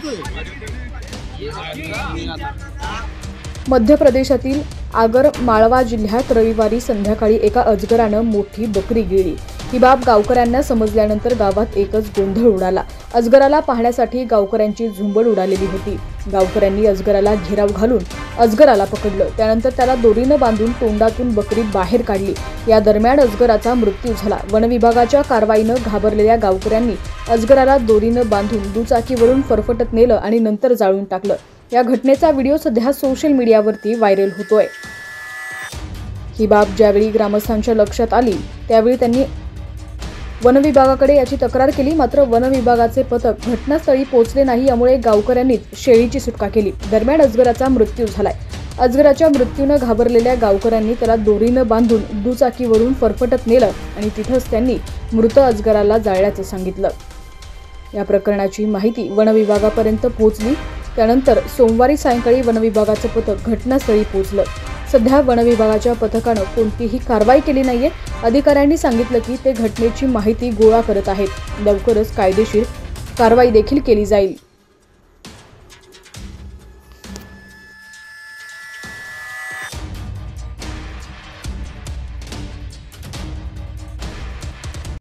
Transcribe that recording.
मध्य प्रदेशातील आगर माळवा जिल्ह्यात रविवारी संध्याकाळी एका अजगरानं मोठी बकरी गिळली। ही बाब गावकऱ्यांना समजल्यानंतर गावात एकच गोंधळ उडाला। अजगराला पाहण्यासाठी गावकऱ्यांची झुंबड उडालेली होती। गावकऱ्यांनी अजगराला घेराव घालून अजगराला पकडलं। त्यानंतर त्याला दोरीनं बांधून तोंडातून बकरी बाहेर काढली। या दरम्यान अजगराचा मृत्यू झाला। वन विभागाच्या कारवाईनं घाबरलेल्या गावकऱ्यांनी अजगराला दोरीनं बांधून दुचाकीवरून फरफटत नेलं आणि नंतर जाळून टाकलं। या घटनेचा व्हिडिओ सध्या सोशल मीडियावरती व्हायरल होतोय। ही बाब ज्यावेळी ग्रामस्थांच्या लक्षात आली त्यावेळी त्यांनी वन विभागाकडे याची तक्रार केली। मात्र वन विभागाचे पथक घटनास्थळी पोहोचले नाही, यामुळे गावकऱ्यांनीच शेळीची सुटका केली। दरम्यान अजगराचा मृत्यू झालाय। अजगराच्या मृत्यूनं घाबरलेल्या गावकऱ्यांनी त्याला दोरीनं बांधून दुचाकीवरून फरफटत नेलं आणि तिथंच त्यांनी मृत अजगराला जाळल्याचं सांगितलं। या प्रकरणाची माहिती वन विभागापर्यंत पोहोचली। त्यानंतर सोमवारी सायंकाळी वन विभागाचं पथक घटनास्थळी पोहोचलं। सध्या वन विभागाच्या पथकानं कोणतीही कारवाई केली नाहीये। अधिकाऱ्यांनी सांगितलं की ते घटनेची माहिती गोळा करत आहेत। लवकरच कायदेशीर कारवाई देखील केली जाईल।